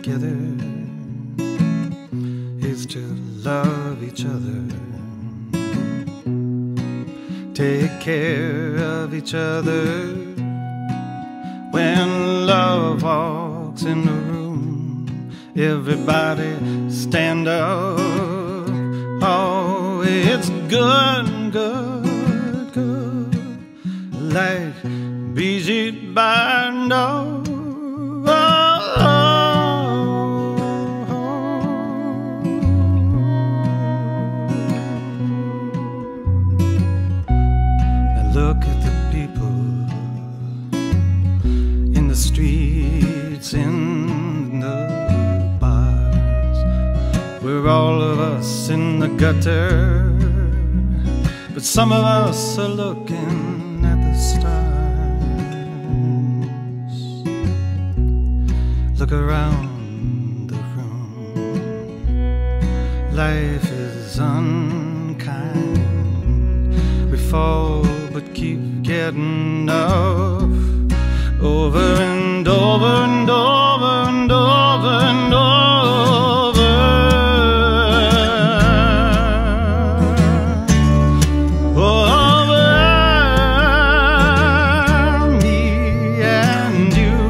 together is to love each other, take care of each other. When love walks in the room, everybody stand up. Oh, it's good, good, good, like Brigitte Bardot. Look at the people in the streets, in the bars. We're all of us in the gutter, but some of us are looking at the stars. Look around the room. Life is unkind. We fall but keep getting up, over and over and over and over and over. Over me and you,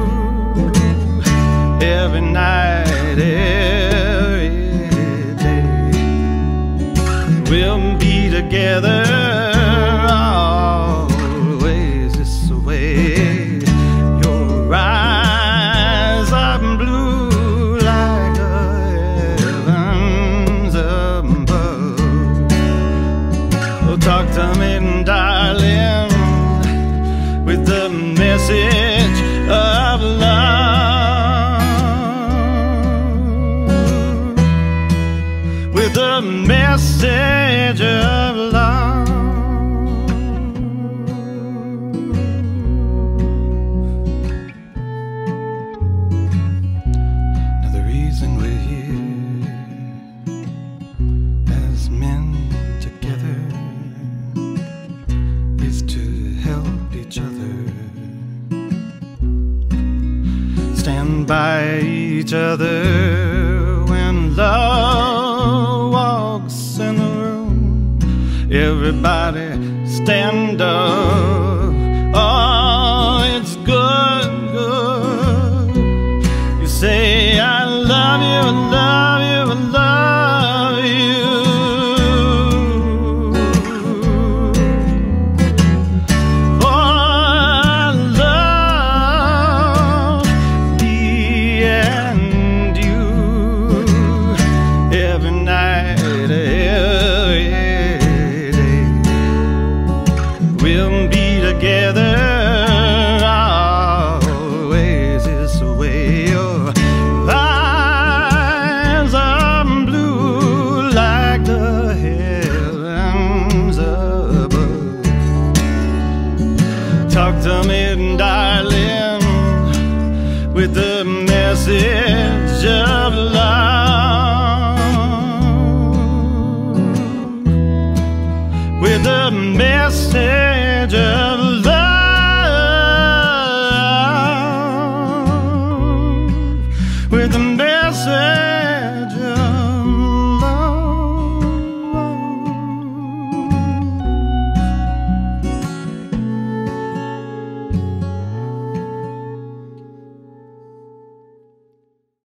every night, every day. We'll be together. Talk to me, darling, with the message of love, with the message of love. Now the reason we're here as men together is to help each other, stand by each other when love walks in the room. Everybody stand up. Oh, it's good, good. You say I love you, I love you, I love you. Together always is the way. Your eyes are blue like the heavens above. Talk to me, darling, with the message of love, with the message of love, with the message